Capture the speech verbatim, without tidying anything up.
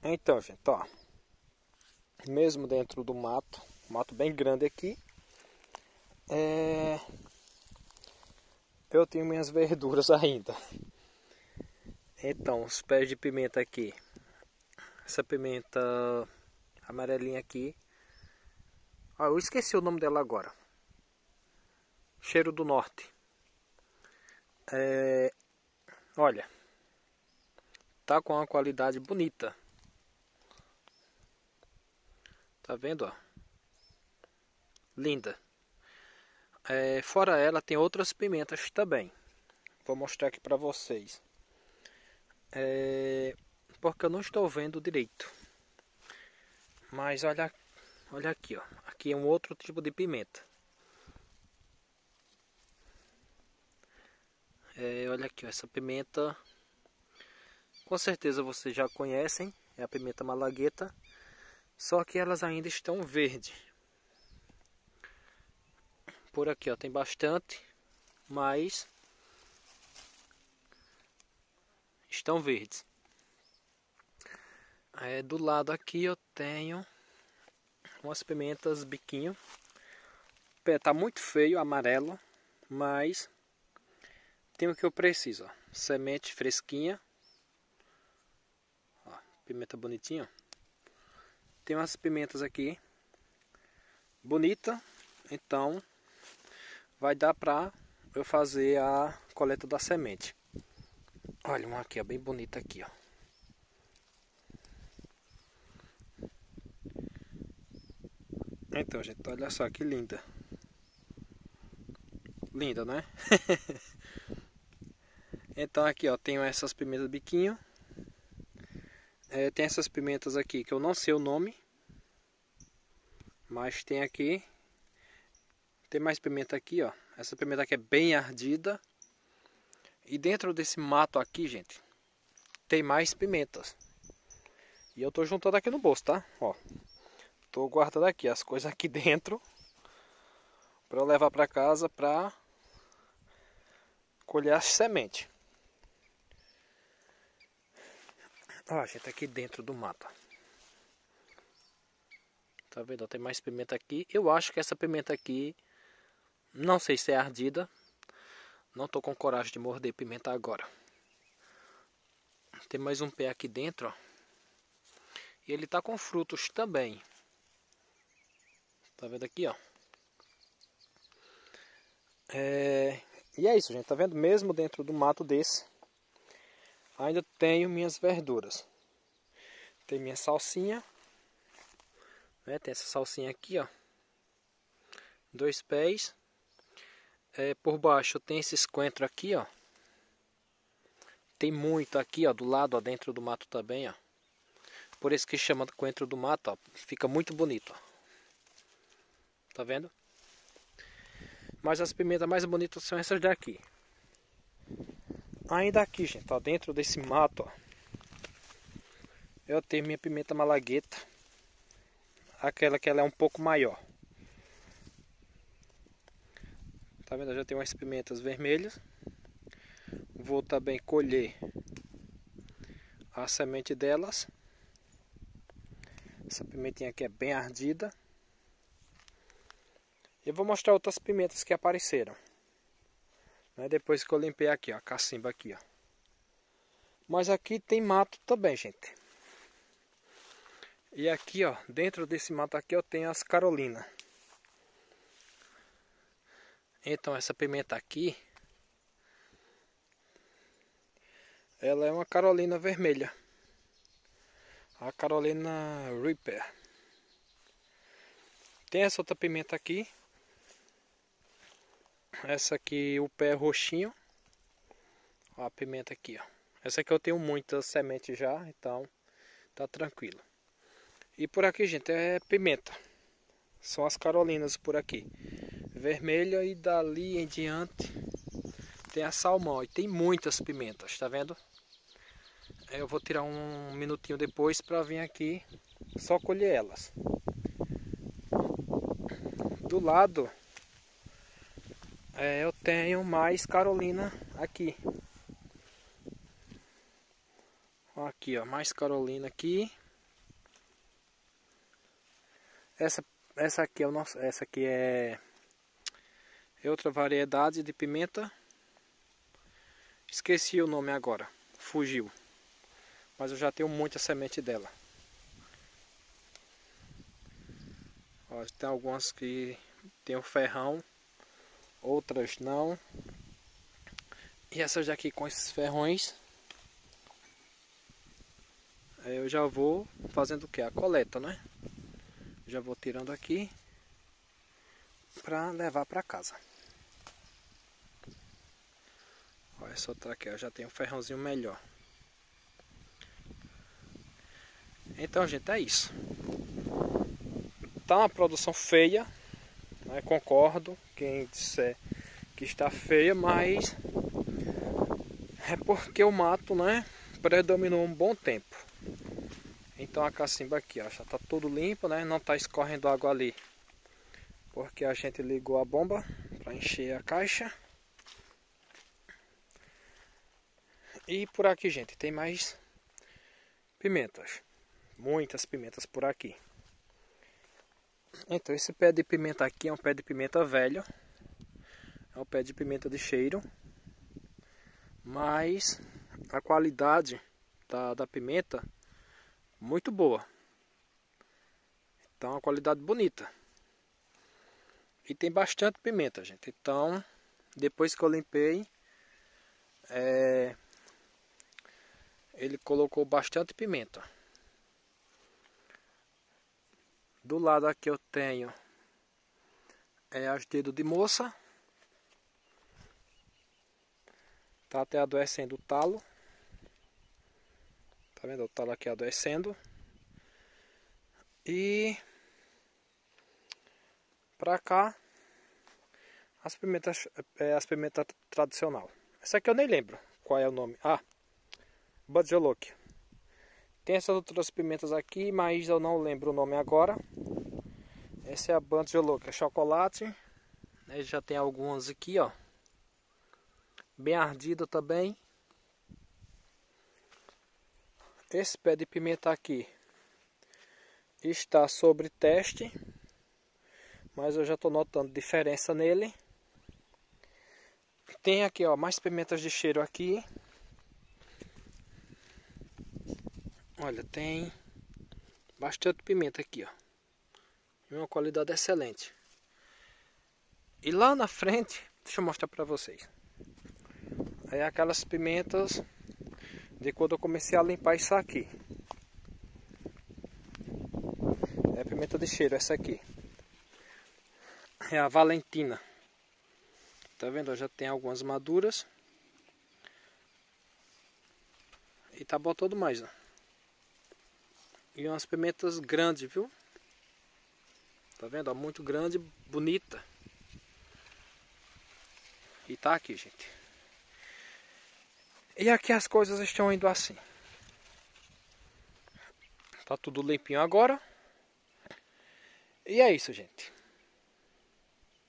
Então, gente, ó. Mesmo dentro do mato, mato bem grande aqui, é... eu tenho minhas verduras ainda. Então, os pés de pimenta aqui. Essa pimenta amarelinha aqui. Ah, eu esqueci o nome dela agora. Cheiro do Norte. É... Olha. Tá com uma qualidade bonita. Tá vendo, ó? Linda. É, fora ela, tem outras pimentas também. Vou mostrar aqui pra vocês. É, porque eu não estou vendo direito. Mas olha, olha aqui, ó. Aqui é um outro tipo de pimenta. É, olha aqui, ó, essa pimenta. Com certeza vocês já conhecem. É a pimenta malagueta. Só que elas ainda estão verdes. Por aqui, ó, tem bastante, mas estão verdes. É, do lado aqui eu tenho umas pimentas biquinho. O pé tá muito feio, amarelo, mas tem o que eu preciso, ó. Semente fresquinha. Ó, pimenta bonitinha. Tem umas pimentas aqui bonita, então vai dar pra eu fazer a coleta da semente. Olha uma aqui, ó, bem bonita aqui, ó. Então, gente, olha só que linda. Linda, né? Então aqui, ó, tenho essas pimentas biquinho. É, tem essas pimentas aqui que eu não sei o nome. Mas tem aqui. Tem mais pimenta aqui, ó. Essa pimenta aqui é bem ardida. E dentro desse mato aqui, gente, tem mais pimentas. E eu tô juntando aqui no bolso, tá? Ó. Tô guardando aqui as coisas aqui dentro. Pra eu levar pra casa pra colher as sementes. Ó, gente, aqui dentro do mato. Tá vendo? Tem mais pimenta aqui. Eu acho que essa pimenta aqui, não sei se é ardida. Não tô com coragem de morder pimenta agora. Tem mais um pé aqui dentro, ó. E ele tá com frutos também. Tá vendo aqui, ó? É... E é isso, gente. Tá vendo? Mesmo dentro do mato desse, ainda tenho minhas verduras. Tem minha salsinha. Né? Tem essa salsinha aqui, ó. Dois pés. É, por baixo tem esses coentros aqui, ó. Tem muito aqui, ó, do lado, ó, dentro do mato também, ó. Por isso que chama de coentro do mato, ó. Fica muito bonito, ó. Tá vendo? Mas as pimentas mais bonitas são essas daqui. Ainda aqui, gente, ó, dentro desse mato, ó, eu tenho minha pimenta malagueta. Aquela que ela é um pouco maior. Tá vendo? Eu já tenho umas pimentas vermelhas. Vou também colher a semente delas. Essa pimentinha aqui é bem ardida. Eu vou mostrar outras pimentas que apareceram. Né? Depois que eu limpei aqui, ó, a cacimba aqui, ó. Mas aqui tem mato também, gente. E aqui, ó, dentro desse mato aqui eu tenho as carolinas. Então essa pimenta aqui, ela é uma carolina vermelha. A Carolina Reaper. Tem essa outra pimenta aqui. Essa aqui, o pé é roxinho. Ó, a pimenta aqui, ó. Essa aqui eu tenho muitas sementes já, então tá tranquilo. E por aqui, gente, é pimenta. São as carolinas por aqui. Vermelha, e dali em diante tem a salmão. E tem muitas pimentas, tá vendo? Eu vou tirar um minutinho depois para vir aqui só colher elas. Do lado é, eu tenho mais carolina aqui. Aqui, ó, mais carolina aqui. Essa, essa aqui é o nosso, essa aqui é, é outra variedade de pimenta. Esqueci o nome agora, fugiu. Mas eu já tenho muita semente dela. Ó, tem algumas que tem o ferrão, outras não. E essas daqui com esses ferrões, eu já vou fazendo o que? A coleta, né? Já vou tirando aqui para levar para casa. Olha essa outra aqui, eu já tenho um ferrãozinho melhor. Então, gente, é isso. Tá uma produção feia, né? Concordo, quem disser que está feia, mas é porque o mato, né, predominou um bom tempo. Então a cacimba aqui, ó, já tá tudo limpo, né? Não tá escorrendo água ali, porque a gente ligou a bomba para encher a caixa. E por aqui, gente, tem mais pimentas. Muitas pimentas por aqui. Então esse pé de pimenta aqui é um pé de pimenta velho. É um pé de pimenta de cheiro. Mas a qualidade da, da pimenta muito boa. Então, uma qualidade bonita. E tem bastante pimenta, gente. Então, depois que eu limpei, é, ele colocou bastante pimenta. Do lado aqui eu tenho é, as dedos de moça. Tá até adoecendo o talo. Tá vendo? O talo aqui adoecendo. E pra cá as pimentas, é, as pimentas tradicional. Essa aqui eu nem lembro qual é o nome. Ah, Banjolokia. Tem essas outras pimentas aqui, mas eu não lembro o nome agora. Essa é a Banjolokia chocolate. Né, já tem algumas aqui, ó. Bem ardida também. Esse pé de pimenta aqui está sobre teste, mas eu já estou notando diferença nele. Tem aqui, ó, mais pimentas de cheiro aqui. Olha, tem bastante pimenta aqui, ó. Uma qualidade excelente. E lá na frente, deixa eu mostrar para vocês. Aí aquelas pimentas de quando eu comecei a limpar isso aqui. É pimenta de cheiro essa aqui. É a Valentina. Tá vendo? Já tem algumas maduras. E tá botando mais, ó. E umas pimentas grandes, viu? Tá vendo? Ó, muito grande, bonita. E tá aqui, gente. E aqui as coisas estão indo assim. Tá tudo limpinho agora. E é isso, gente.